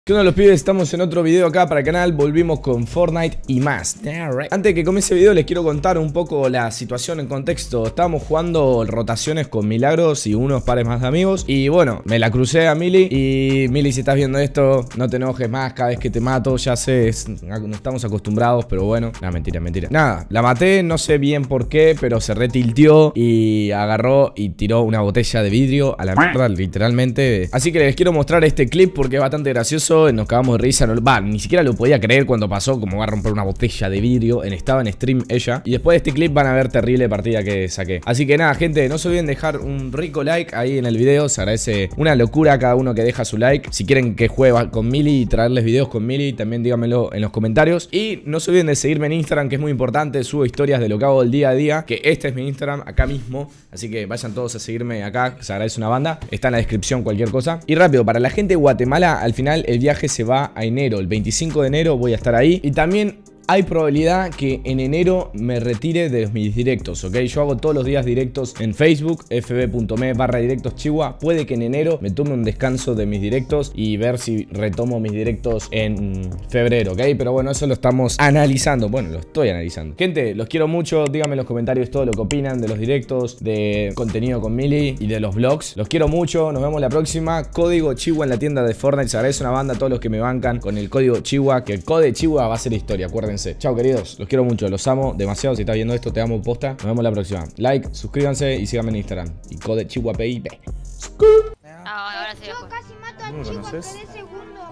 ¿Qué onda los pibes? Estamos en otro video acá para el canal, volvimos con Fortnite y más. Antes de que comience el video les quiero contar un poco la situación en contexto. Estábamos jugando rotaciones con Milagros y unos pares más de amigos. Y bueno, me la crucé a Mili. Y Mili, si estás viendo esto, no te enojes más cada vez que te mato. Ya sé, no estamos acostumbrados, pero bueno. Nah, mentira. Nada, la maté, no sé bien por qué, pero se retilteó y agarró y tiró una botella de vidrio a la mierda, literalmente. Así que les quiero mostrar este clip porque es bastante gracioso. Nos cagamos de risa, ni siquiera lo podía creer cuando pasó, como va a romper una botella de vidrio. Estaba en stream ella. Y después de este clip van a ver terrible partida que saqué. Así que nada, gente, no se olviden dejar un rico like ahí en el video. Se agradece una locura a cada uno que deja su like. Si quieren que juegue con Mili y traerles videos con Mili, también díganmelo en los comentarios. Y no se olviden de seguirme en Instagram, que es muy importante. Subo historias de lo que hago el día a día, que este es mi Instagram, acá mismo. Así que vayan todos a seguirme acá, se agradece una banda. Está en la descripción cualquier cosa. Y rápido, para la gente de Guatemala, al final el viaje se va a enero. El 25 de enero voy a estar ahí. Y también hay probabilidad que en enero me retire de mis directos, ¿ok? Yo hago todos los días directos en Facebook, fb.me/directos Chihuahua. Puede que en enero me tome un descanso de mis directos y ver si retomo mis directos en febrero, ¿ok? Pero bueno, eso lo estamos analizando. Bueno, lo estoy analizando. Gente, los quiero mucho. Díganme en los comentarios todo lo que opinan de los directos, de contenido con Mili y de los vlogs. Los quiero mucho. Nos vemos la próxima. Código Chihuahua en la tienda de Fortnite. Se agradece una banda a todos los que me bancan con el código Chihuahua, que el código Chihuahua va a ser historia, acuérdense. Chao queridos, los quiero mucho, los amo demasiado. Si estás viendo esto, te amo posta. Nos vemos la próxima. Like, suscríbanse y síganme en Instagram. Y code Chihuahua PIB. Ahora sí. Yo casi mato al chico, quedé segundo.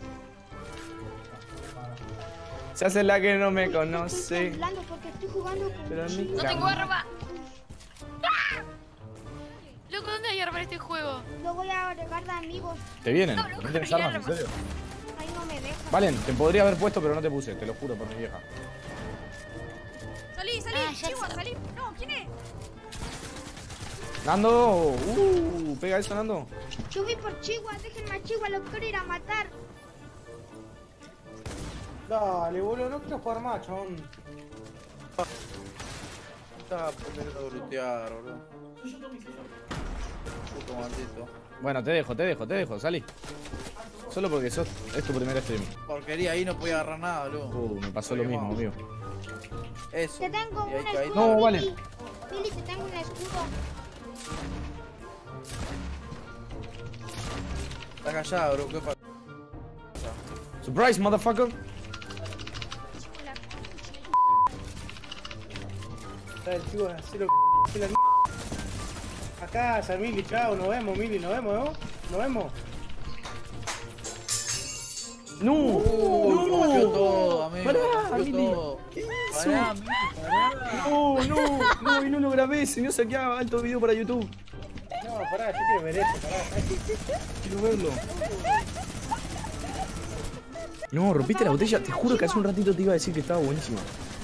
Se hace la que no me conoce. Porque estoy jugando con Pero ni No tengo arma. ¡Ah! Loco, ¿dónde hay arma en este juego? Lo voy a agregar de amigos. ¿Te vienen? No, loco, ¿No tienes no hay armas? ¿En armas. serio? Ahí no me deja. Valen, te podría haber puesto, pero no te puse, te lo juro por mi vieja. Salí, Chihuahua, salí. No, ¿quién es? Nando, pega eso, Nando. Yo voy por Chihuahua, déjenme a Chihuahua, lo quiero ir a matar. Dale, boludo, no quiero jugar más, chabón. Estaba aprendiendo a brutear, boludo. Puto maldito. Bueno, te dejo, salí. Solo porque es tu primer stream. Porquería, ahí no podía agarrar nada, boludo. Me pasó lo mismo, amigo. Eso. Te tengo Y ahí un caí. escudo. No, vale. Mili, te tengo un escudo. Está callado, bro. ¿Qué pasa? Surprise, motherfucker. Dale, chico, así lo la acá, San Mili, chao, nos vemos, Mili, nos vemos, ¿no? Nos vemos. No, Rompió todo, amigo. Pará, Rompió Mili. todo. ¿Qué hizo? Pará, Mili, pará. No, y no lo grabé, si no saqueaba alto video para YouTube. No, pará, yo quiero ver esto, pará. Quiero verlo. No, rompiste la botella, te juro que hace un ratito te iba a decir que estaba buenísima.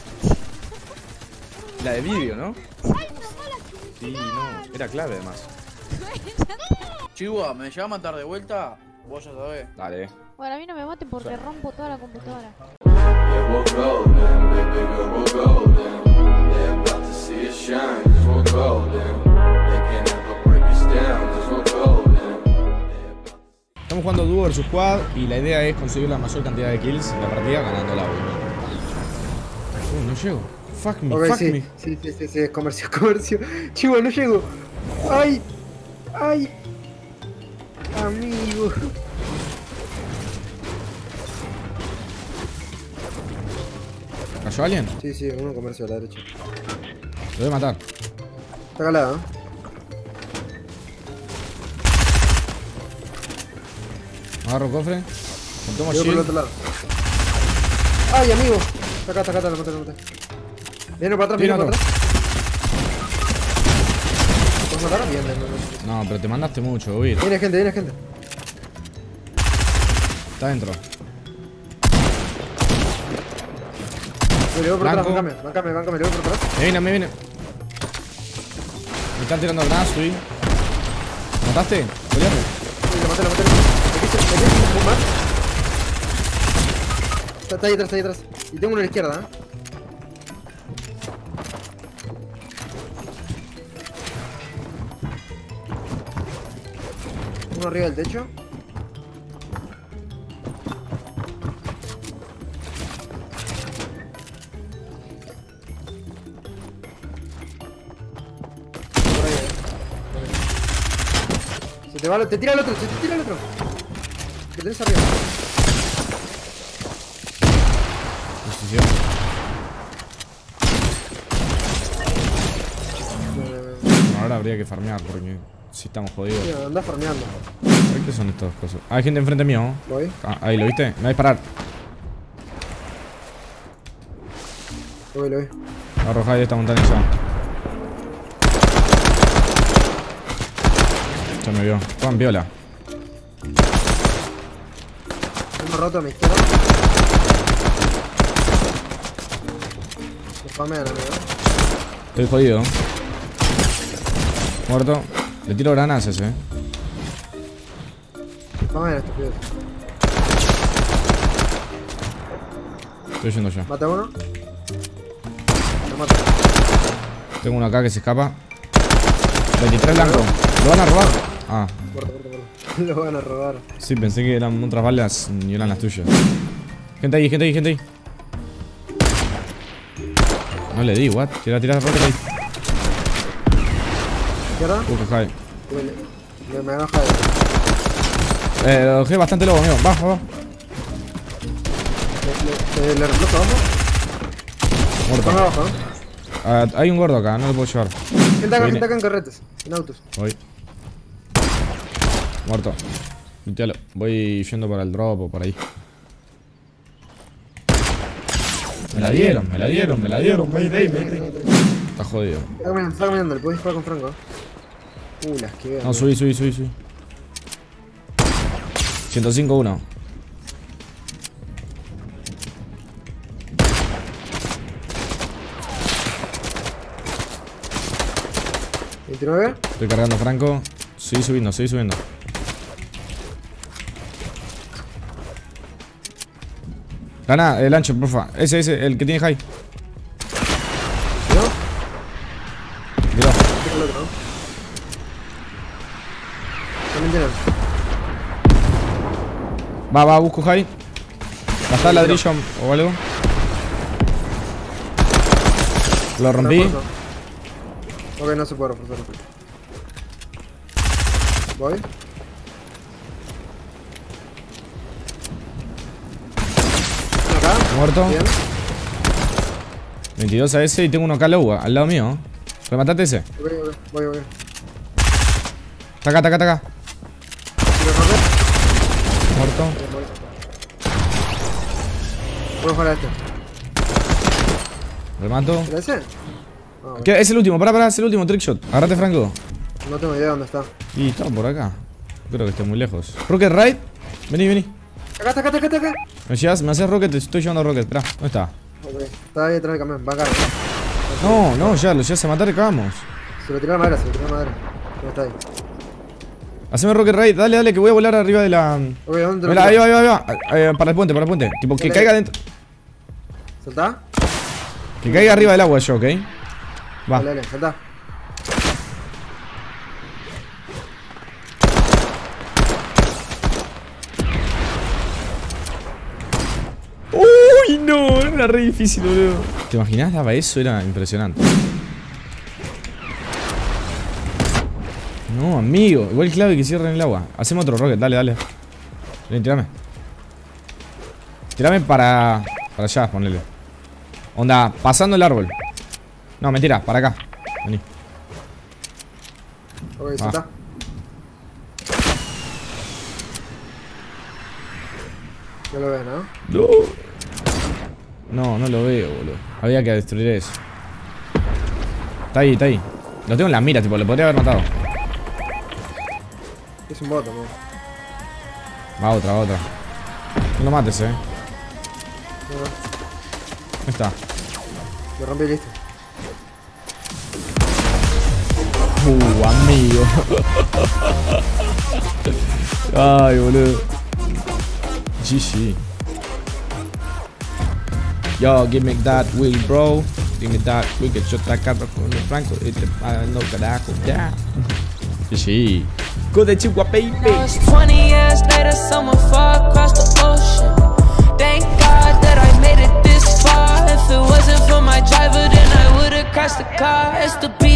La de vidrio, ¿no? Sí, no, era clave además. Chihuahua, ¿me lleva a matar de vuelta? Vos ya sabés. Dale. Bueno, a mí no me maten porque rompo toda la computadora. Yeah, we're golden, baby girl, we're golden. They're about to see us shine, 'cause we're golden. They can't ever break us down, 'cause we're golden. Estamos jugando dúo versus squad y la idea es conseguir la mayor cantidad de kills en la partida ganándola, obviamente. No llego. Fuck me, Ok, fuck sí, me. sí, comercio. Chihuahua, no llego. Ay, amigo. ¿Cayó alguien? Sí, uno comercio a la derecha. Lo voy a matar. Está calado, ¿eh? Agarro cofre. Me tomo Yo por el shield. otro lado. Ay, amigo. Está acá, lo maté. Viene para atrás, Viene viene para otro. atrás. ¿Puedes matar? Bien. No, pero te mandaste mucho, huir. Viene gente. Está adentro. Le voy por atrás, Blanco. bancame, le voy por atrás. Me viene. Me están tirando granadas, subí. ¿Mataste? Peleate. Sí, lo maté. Me quise fumar. Está ahí atrás. Y tengo uno a la izquierda, Uno arriba del techo. Te tira el otro, te tira el otro. Que tenés arriba. Posición. Ahora habría que farmear porque si estamos jodidos. Sí, andás farmeando. ¿Qué son estas cosas? Ah, hay gente enfrente mío. Voy. Ah, ahí, ¿lo viste? Me va a disparar. Lo vi. Arrojá de esta montaña ya. Ya me vio. Juan viola. Uno roto a mi izquierda. Me spamean, amigo. Estoy jodido. Muerto. Le tiro granadas ese, Me spamean estos pibes. Estoy yendo yo. Mata uno. Lo mato. Tengo uno acá que se escapa. 23 blanco. ¿Lo van a robar? Ah, Corta. Lo van a robar. sí, pensé que eran otras balas y eran las tuyas. Gente ahí. No le di, what? Tira rocket ahí. ¿Izquierda? Que jai. Me baja Lo dejé bastante lobo, amigo. Baja. Le reemplazo abajo. Muerto. Ponme abajo, ¿no? Ah, hay un gordo acá, no lo puedo llevar. Gente acá en carretes. En autos. Voy. Muerto. Limpialo. Voy yendo para el drop o por ahí. Me la dieron. Mayday. Está jodido. Está caminando, le podés disparar con Franco. La esquivé. No, subí. 105-1. ¿29? Estoy cargando Franco. Seguí subiendo. Gana, el ancho, porfa. Ese, el que tiene high. ¿No? Tiró. Tengo el otro, ¿no? También tienen. Va, busco high. Gastá el ladrillo o algo. Lo rompí. Refuerzo. Ok, no se puede reforzar. Voy. Acá. Muerto. Bien. 22 a ese y tengo uno acá al lado mío. Rematate ese. Voy. Está acá. Tiro rocket. Muerto. Voy a jugar a este. Remato. ¿Era ese? Ah, ¿Qué? Es el último, pará, es el último trickshot. Agárrate, Franco. no tengo idea de dónde está. Y está por acá. Creo que esté muy lejos. Rocket Ride. Vení. Acá. ¿Me llevas? ¿Me haces rocket? Te estoy llevando rocket. Esperá, ¿dónde está? Ok, está ahí detrás del camión, va acá. No, ya, lo llevas a matar y acabamos. Se lo tiró la madera. No está ahí. Haceme rocket ride, dale, que voy a volar arriba de la. Ok, ¿dónde te lo Mira, ahí tiro? va. Para el puente. Tipo, que Dale. caiga dentro. ¿Saltá? Que caiga arriba del agua yo, ¿ok? Va. Dale, saltá. Uy, no, era re difícil, boludo. ¿Te imaginas? Daba eso, era impresionante. No, amigo, igual clave que cierren el agua. Hacemos otro rocket, dale. Vení, tirame. Tirame para allá, ponele. Onda, pasando el árbol. No, mentira, para acá. Vení. Ok, saltá. No lo ves, ¿no? No lo veo, boludo. Había que destruir eso. Está ahí. Lo tengo en la mira, tipo, lo podría haber matado. Es un bot, amigo. Va otra. No lo mates, ¿Dónde está? Lo rompí, listo. Amigo. Ay, boludo. GG. Yo, give me that wheel, bro. Give me that wheel, que yo te agarro con el Franco y te no carajo, ya. GG. Go de Chihuahua, baby. Now it's 20 years later, someone far across the ocean. Thank God that I made it this far. If it wasn't for my driver, then I would've crashed the car. It's the